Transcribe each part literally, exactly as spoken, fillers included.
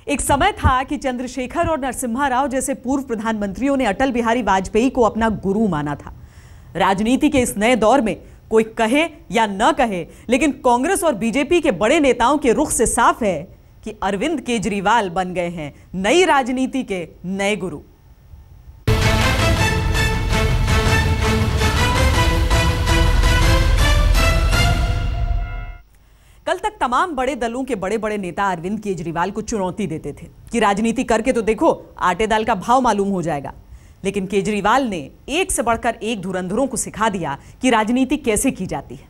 एक समय था कि चंद्रशेखर और नरसिम्हा राव जैसे पूर्व प्रधानमंत्रियों ने अटल बिहारी वाजपेयी को अपना गुरु माना था। राजनीति के इस नए दौर में कोई कहे या न कहे, लेकिन कांग्रेस और बीजेपी के बड़े नेताओं के रुख से साफ है कि अरविंद केजरीवाल बन गए हैं नई राजनीति के नए गुरु। कल तक तमाम बड़े दलों के बड़े बड़े नेता अरविंद केजरीवाल को चुनौती देते थे कि राजनीति करके तो देखो, आटे दाल का भाव मालूम हो जाएगा। लेकिन केजरीवाल ने एक से बढ़कर एक धुरंधरों को सिखा दिया कि राजनीति कैसे की जाती है।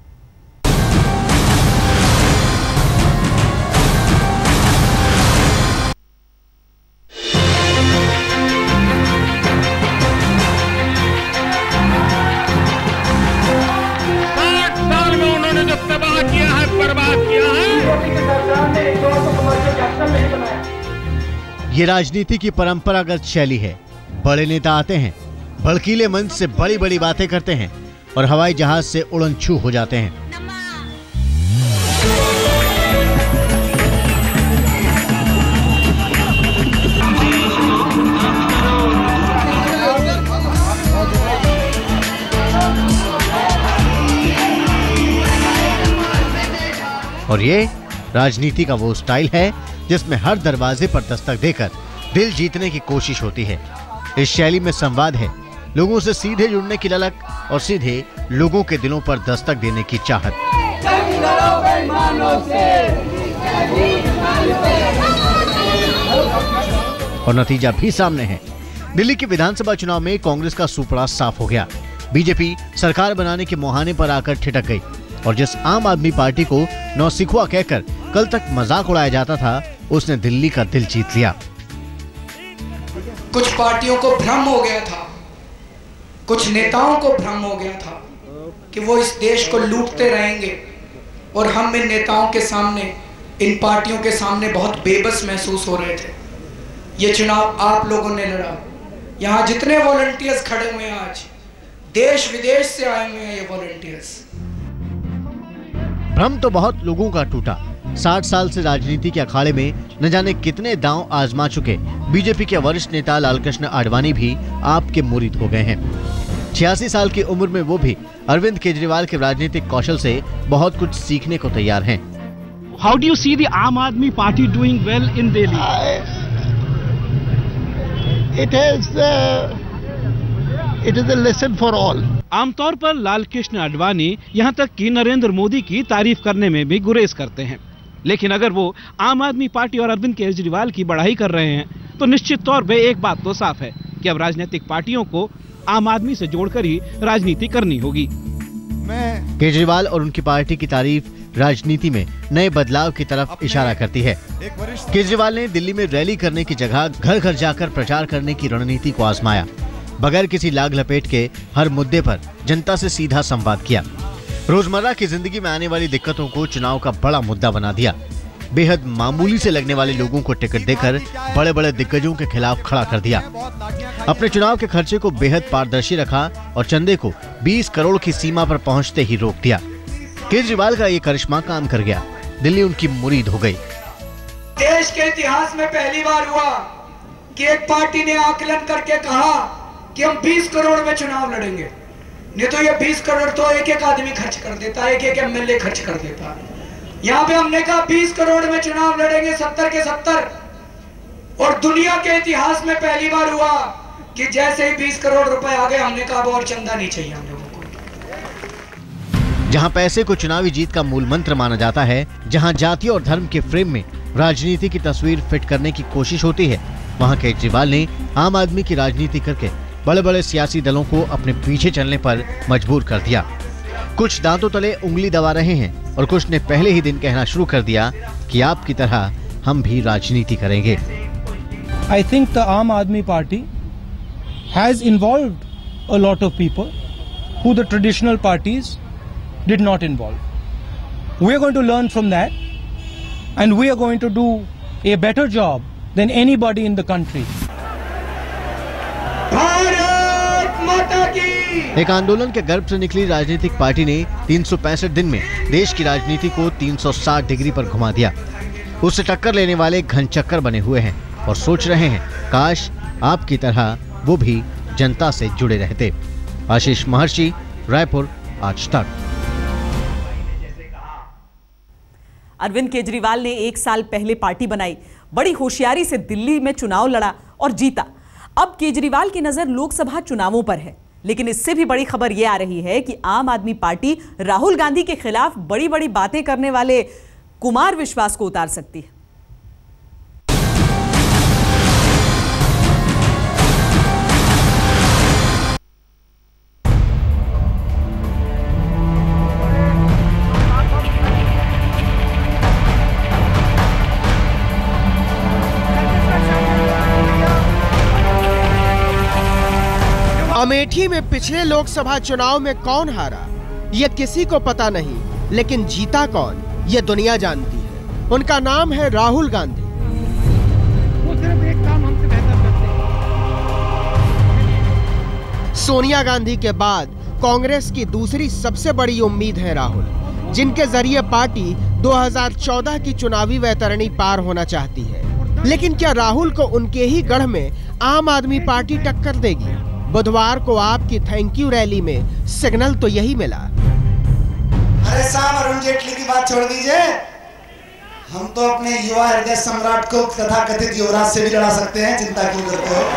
ये राजनीति की परंपरागत शैली है। बड़े नेता आते हैं, भड़कीले मंच से बड़ी बड़ी बातें करते हैं और हवाई जहाज से उड़न छू हो जाते हैं। और ये राजनीति का वो स्टाइल है जिसमें हर दरवाजे पर दस्तक देकर दिल जीतने की कोशिश होती है। इस शैली में संवाद है, लोगों से सीधे जुड़ने की ललक और सीधे लोगों के दिलों पर दस्तक देने की चाहत। और नतीजा भी सामने है। दिल्ली के विधानसभा चुनाव में कांग्रेस का सुपड़ा साफ हो गया। बीजेपी सरकार बनाने के मुहाने पर आकर ठिठक गई और जिस आम आदमी पार्टी को नौसिखुआ कहकर कल तक मजाक उड़ाया जाता था, उसने दिल्ली का दिल जीत लिया। कुछ पार्टियों को भ्रम हो गया था, कुछ नेताओं को भ्रम हो गया था कि वो इस देश को लूटते रहेंगे और हम इन नेताओं के सामने, इन पार्टियों के सामने बहुत बेबस महसूस हो रहे थे। ये चुनाव आप लोगों ने लड़ा। यहाँ जितने वॉलंटियर्स खड़े हुए हैं आज, देश विदेश से आए हुए हैं ये वॉलंटियर्स। भ्रम तो बहुत लोगों का टूटा। साठ साल से राजनीति के अखाड़े में न जाने कितने दांव आजमा चुके बीजेपी के वरिष्ठ नेता लालकृष्ण आडवाणी भी आपके मुरीद हो गए हैं। छियासी साल की उम्र में वो भी अरविंद केजरीवाल के राजनीतिक कौशल से बहुत कुछ सीखने को तैयार हैं। How do you see the Aam Aadmi Party doing well in Delhi? It is uh, it is a lesson for all. आमतौर पर लालकृष्ण आडवाणी यहाँ तक कि नरेंद्र मोदी की तारीफ करने में भी गुरेज करते हैं, लेकिन अगर वो आम आदमी पार्टी और अरविंद केजरीवाल की बढ़ाई कर रहे हैं तो निश्चित तौर पे एक बात तो साफ है कि अब राजनीतिक पार्टियों को आम आदमी से जोड़कर ही राजनीति करनी होगी। केजरीवाल और उनकी पार्टी की तारीफ राजनीति में नए बदलाव की तरफ इशारा करती है। केजरीवाल ने दिल्ली में रैली करने की जगह घर घर जाकर प्रचार करने की रणनीति को आजमाया। बगैर किसी लाग लपेट के हर मुद्दे पर जनता से सीधा संवाद किया। रोजमर्रा की जिंदगी में आने वाली दिक्कतों को चुनाव का बड़ा मुद्दा बना दिया। बेहद मामूली से लगने वाले लोगों को टिकट देकर बड़े बड़े दिग्गजों के खिलाफ खड़ा कर दिया। अपने चुनाव के खर्चे को बेहद पारदर्शी रखा और चंदे को बीस करोड़ की सीमा पर पहुंचते ही रोक दिया। केजरीवाल का ये करिश्मा काम कर गया। दिल्ली उनकी मुरीद हो गई। देश के इतिहास में पहली बार हुआ कि एक पार्टी ने आकलन करके कहा कि हम बीस करोड़ में चुनाव लड़ेंगे। नहीं तो ये बीस करोड़ तो एक एक आदमी खर्च कर देता है, एक एक एमएलए खर्च कर देता है। यहाँ पे हमने कहा बीस करोड़ में चुनाव लड़ेंगे, सत्तर के सत्तर। और दुनिया के इतिहास में पहली बार हुआ कि जैसे ही बीस करोड़ रुपए आ गए, हमने कहा और चंदा नहीं चाहिए हम लोगों को। जहाँ पैसे को चुनावी जीत का मूल मंत्र माना जाता है, जहाँ जाति और धर्म के फ्रेम में राजनीति की तस्वीर फिट करने की कोशिश होती है, वहाँ केजरीवाल ने आम आदमी की राजनीति करके बड़े बड़े सियासी दलों को अपने पीछे चलने पर मजबूर कर दिया। कुछ दांतों तले उंगली दबा रहे हैं और कुछ ने पहले ही दिन कहना शुरू कर दिया कि आपकी तरह हम भी राजनीति करेंगे। I think the Aam Aadmi Party has involved a lot of people who the traditional parties did not involve. We are going to learn from that and we are going to do a better job than anybody in the country. एक आंदोलन के गर्भ से निकली राजनीतिक party ने तीन सौ पैंसठ दिन में देश की राजनीति को तीन सौ साठ डिग्री पर घुमा दिया। उससे टक्कर लेने वाले घनचक्कर बने हुए हैं और सोच रहे हैं काश आपकी तरह वो भी जनता से जुड़े रहते। आशीष महर्षि, रायपुर, आज तक। अरविंद केजरीवाल ने एक साल पहले पार्टी बनाई, बड़ी होशियारी से दिल्ली में चुनाव लड़ा और जीता। अब केजरीवाल की नजर लोकसभा चुनावों पर है, लेकिन इससे भी बड़ी खबर यह आ रही है कि आम आदमी पार्टी राहुल गांधी के खिलाफ बड़ी बड़ी बातें करने वाले कुमार विश्वास को उतार सकती है। अमेठी में पिछले लोकसभा चुनाव में कौन हारा ये किसी को पता नहीं, लेकिन जीता कौन ये दुनिया जानती है। उनका नाम है राहुल गांधी। वो सिर्फ एक काम हमसे बेहतर करते हैं। सोनिया गांधी के बाद कांग्रेस की दूसरी सबसे बड़ी उम्मीद है राहुल, जिनके जरिए पार्टी दो हज़ार चौदह की चुनावी वैतरणी पार होना चाहती है। लेकिन क्या राहुल को उनके ही गढ़ में आम आदमी पार्टी टक्कर देगी? बुधवार को आपकी थैंक यू रैली में सिग्नल तो यही मिला। अरे साहब, अरुण जेटली की बात छोड़ दीजिए, हम तो अपने युवा हृदय सम्राट को तथा कथित युवराज से भी लड़ा सकते हैं, चिंता क्यों करते हो?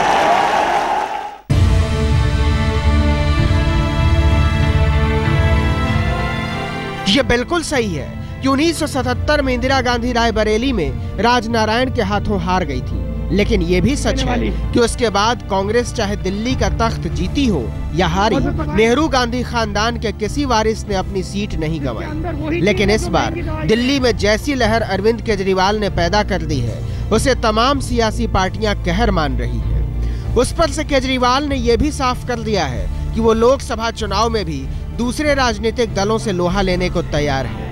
ये बिल्कुल सही है कि उन्नीस सौ सतहत्तर में इंदिरा गांधी रायबरेली में राजनारायण के हाथों हार गई थी, लेकिन ये भी सच है कि उसके बाद कांग्रेस चाहे दिल्ली का तख्त जीती हो या हारी, नेहरू गांधी खानदान के किसी वारिस ने अपनी सीट नहीं गंवाई। लेकिन इस बार दिल्ली में जैसी लहर अरविंद केजरीवाल ने पैदा कर दी है, उसे तमाम सियासी पार्टियां कहर मान रही है। उस पर से केजरीवाल ने यह भी साफ कर दिया है कि वो लोकसभा चुनाव में भी दूसरे राजनीतिक दलों से लोहा लेने को तैयार है।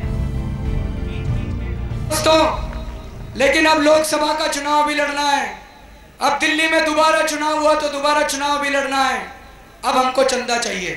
लेकिन अब लोकसभा का चुनाव भी लड़ना है, अब दिल्ली में दोबारा चुनाव हुआ तो दोबारा चुनाव भी लड़ना है। अब हमको चंदा चाहिए।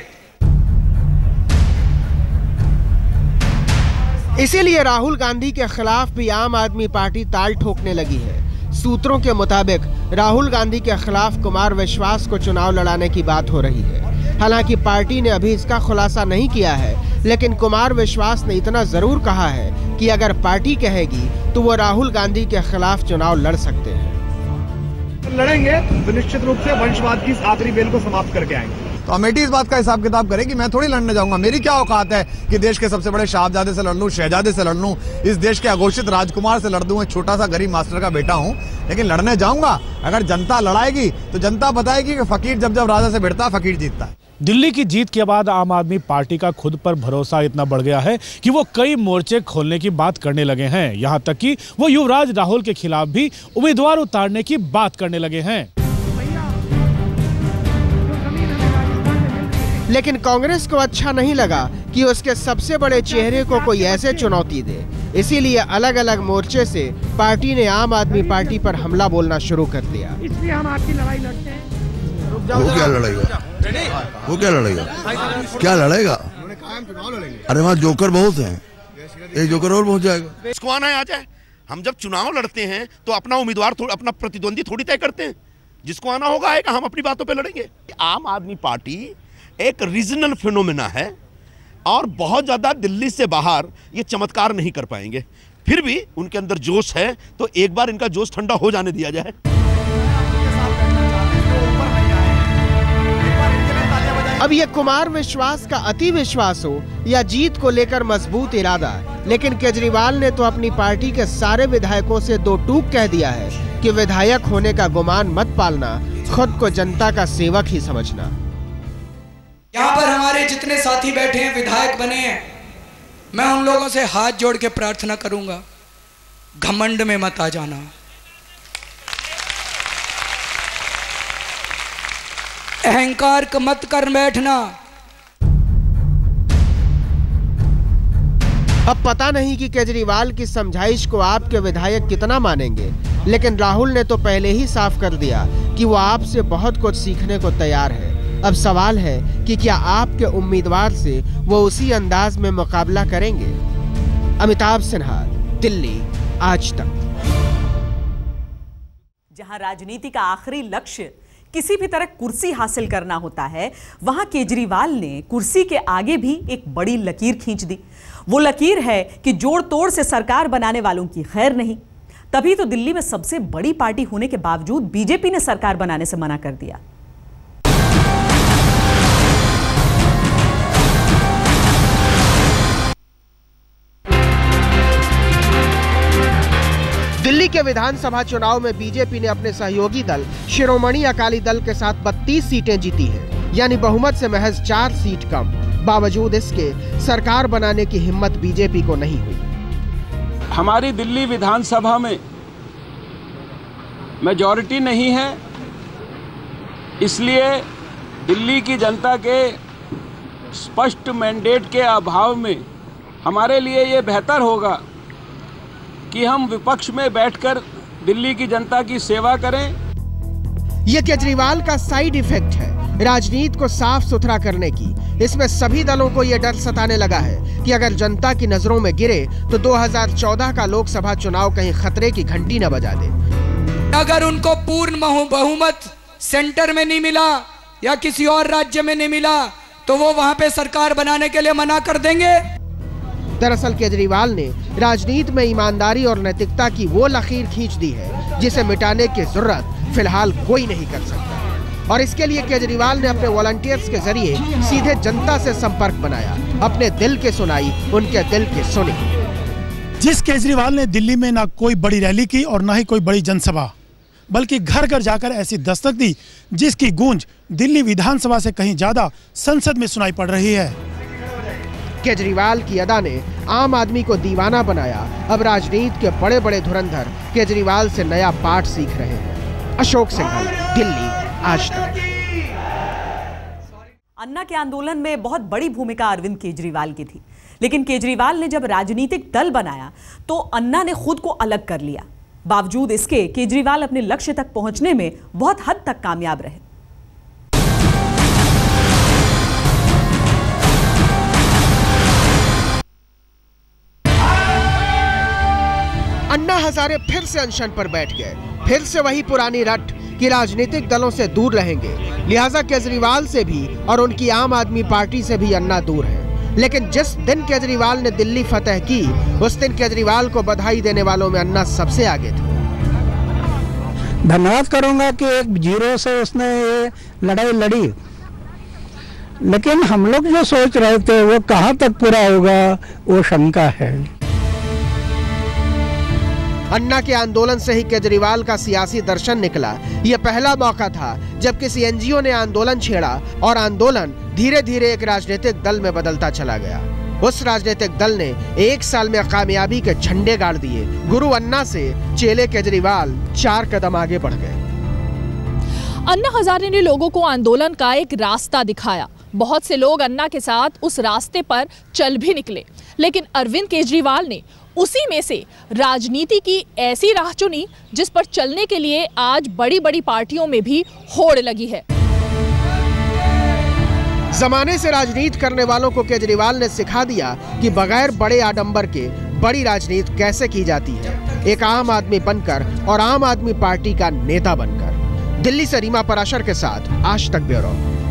इसीलिए राहुल गांधी के खिलाफ भी आम आदमी पार्टी ताल ठोकने लगी है। सूत्रों के मुताबिक राहुल गांधी के खिलाफ कुमार विश्वास को चुनाव लड़ाने की बात हो रही है। हालांकि पार्टी ने अभी इसका खुलासा नहीं किया है, लेकिन कुमार विश्वास ने इतना जरूर कहा है कि अगर पार्टी कहेगी तो वो राहुल गांधी के खिलाफ चुनाव लड़ सकते हैं। लड़ेंगे तो निश्चित रूप से वंशवाद की आखिरी बेल को समाप्त करके आएंगे। तो अमेठी इस बात का हिसाब किताब करे कि मैं थोड़ी लड़ने जाऊंगा। मेरी क्या औकात है कि देश के सबसे बड़े शाहजादे से लड़ लूं, शहजादे से लड़ लूं, इस देश के अघोषित राजकुमार से लड़ दूं। एक छोटा सा गरीब मास्टर का बेटा हूं, लेकिन लड़ने जाऊंगा। अगर जनता लड़ाएगी तो जनता बताएगी कि फकीर जब जब राजा से भिड़ता है फकीर जीतता है। दिल्ली की जीत के बाद आम आदमी पार्टी का खुद पर भरोसा इतना बढ़ गया है कि वो कई मोर्चे खोलने की बात करने लगे हैं। यहां तक कि वो युवराज राहुल के खिलाफ भी उम्मीदवार उतारने की बात करने लगे हैं। लेकिन कांग्रेस को अच्छा नहीं लगा कि उसके सबसे बड़े चेहरे को कोई ऐसे चुनौती दे। इसीलिए अलग अलग मोर्चे से पार्टी ने आम आदमी पार्टी पर हमला बोलना शुरू कर दिया। इसलिए हम आपकी लड़ाई लड़ते हैं। वो क्या लड़ेगा? वो क्या लड़ेगा? क्या लड़ेगा? अरे वहाँ जोकर बहुत हैं, एक जोकर और पहुँच जाएगा। इसको आना है आ जाए। हम जब चुनाव लड़ते हैं तो अपना उम्मीदवार अपना प्रतिद्वंदी थोड़ी तय करते हैं। जिसको आना होगा आएगा, हम अपनी बातों पे लड़ेंगे। आम आदमी पार्टी एक रीजनल फिनोमेना है और बहुत ज्यादा दिल्ली से बाहर ये चमत्कार नहीं कर पाएंगे। फिर भी उनके अंदर जोश है, तो एक बार इनका जोश ठंडा हो जाने दिया जाए। अब ये कुमार विश्वास का अति विश्वास हो या जीत को लेकर मजबूत इरादा, लेकिन केजरीवाल ने तो अपनी पार्टी के सारे विधायकों से दो टूक कह दिया है कि विधायक होने का गुमान मत पालना, खुद को जनता का सेवक ही समझना। यहाँ पर हमारे जितने साथी बैठे हैं, विधायक बने हैं, मैं उन लोगों से हाथ जोड़ के प्रार्थना करूंगा, घमंड में मत आ जाना। अहंकार का मत कर बैठना। अब पता नहीं कि केजरीवाल की समझाइश को आपके विधायक कितना मानेंगे, लेकिन राहुल ने तो पहले ही साफ कर दिया कि वो आपसे बहुत कुछ सीखने को तैयार है। अब सवाल है कि क्या आपके उम्मीदवार से वो उसी अंदाज में मुकाबला करेंगे। अमिताभ सिन्हा, दिल्ली, आज तक। जहां राजनीति का आखिरी लक्ष्य किसी भी तरह कुर्सी हासिल करना होता है, वहां केजरीवाल ने कुर्सी के आगे भी एक बड़ी लकीर खींच दी। वो लकीर है कि जोड़ तोड़ से सरकार बनाने वालों की खैर नहीं। तभी तो दिल्ली में सबसे बड़ी पार्टी होने के बावजूद बीजेपी ने सरकार बनाने से मना कर दिया। दिल्ली के विधानसभा चुनाव में बीजेपी ने अपने सहयोगी दल शिरोमणि अकाली दल के साथ बत्तीस सीटें जीती हैं, यानी बहुमत से महज चार सीट कम। बावजूद इसके सरकार बनाने की हिम्मत बीजेपी को नहीं हुई। हमारी दिल्ली विधानसभा में मेजॉरिटी नहीं है, इसलिए दिल्ली की जनता के स्पष्ट मैंडेट के अभाव में हमारे लिए ये बेहतर होगा कि हम विपक्ष में बैठकर दिल्ली की जनता की सेवा करें। ये केजरीवाल का साइड इफेक्ट है राजनीति को साफ सुथरा करने की। इसमें सभी दलों को यह डर सताने लगा है कि अगर जनता की नजरों में गिरे तो दो हज़ार चौदह का लोकसभा चुनाव कहीं खतरे की घंटी न बजा दे। अगर उनको पूर्ण बहुमत सेंटर में नहीं मिला या किसी और राज्य में नहीं मिला तो वो वहां पे सरकार बनाने के लिए मना कर देंगे। दरअसल केजरीवाल ने राजनीति में ईमानदारी और नैतिकता की वो लकीर खींच दी है जिसे मिटाने की जरूरत फिलहाल कोई नहीं कर सकता। और इसके लिए केजरीवाल ने अपने वॉलंटियर्स के जरिए सीधे जनता से संपर्क बनाया, अपने दिल के सुनाई, उनके दिल के सुनी। जिस केजरीवाल ने दिल्ली में ना कोई बड़ी रैली की और ना ही कोई बड़ी जनसभा, बल्कि घर घर जाकर ऐसी दस्तक दी जिसकी गूंज दिल्ली विधानसभा से कहीं ज्यादा संसद में सुनाई पड़ रही है। केजरीवाल की अदा ने आम आदमी को दीवाना बनाया। अब राजनीति के बड़े बड़े धुरंधर केजरीवाल से नया पाठ सीख रहे हैं। अशोक सिंघल, दिल्ली, आज तक। अन्ना के आंदोलन में बहुत बड़ी भूमिका अरविंद केजरीवाल की थी, लेकिन केजरीवाल ने जब राजनीतिक दल बनाया तो अन्ना ने खुद को अलग कर लिया। बावजूद इसके केजरीवाल अपने लक्ष्य तक पहुंचने में बहुत हद तक कामयाब रहे। अन्ना हजारे फिर से अनशन पर बैठ गए। फिर से वही पुरानी रट कि राजनीतिक दलों से दूर रहेंगे, लिहाजा केजरीवाल से भी और उनकी आम आदमी पार्टी से भी अन्ना दूर है। लेकिन जिस दिन केजरीवाल ने दिल्ली फतह की, उस दिन केजरीवाल को बधाई देने वालों में अन्ना सबसे आगे थे। धन्यवाद करूंगा कि एक जीरो से उसने ये लड़ाई लड़ी, लेकिन हम लोग जो सोच रहे थे वो कहां तक पूरा होगा वो शंका है। अन्ना के आंदोलन से ही केजरीवाल का सियासी दर्शन निकला। यह पहला मौका था जब किसी एनजीओ ने आंदोलन छेड़ा और आंदोलन धीरे धीरे एक राजनीतिक दल में बदलता चला गया। उस राजनीतिक दल ने एक साल में कामयाबी के झंडे गाड़ दिए। गुरु अन्ना से चेले केजरीवाल चार कदम आगे बढ़ गए। अन्ना हजारे ने लोगों को आंदोलन का एक रास्ता दिखाया। बहुत से लोग अन्ना के साथ उस रास्ते पर चल भी निकले, लेकिन अरविंद केजरीवाल ने उसी में से राजनीति की ऐसी राह चुनी जिस पर चलने के लिए आज बड़ी बड़ी पार्टियों में भी होड़ लगी है। जमाने से राजनीति करने वालों को केजरीवाल ने सिखा दिया कि बगैर बड़े आडंबर के बड़ी राजनीति कैसे की जाती है, एक आम आदमी बनकर और आम आदमी पार्टी का नेता बनकर। दिल्ली से रीमा पराशर के साथ आज तक ब्यूरो।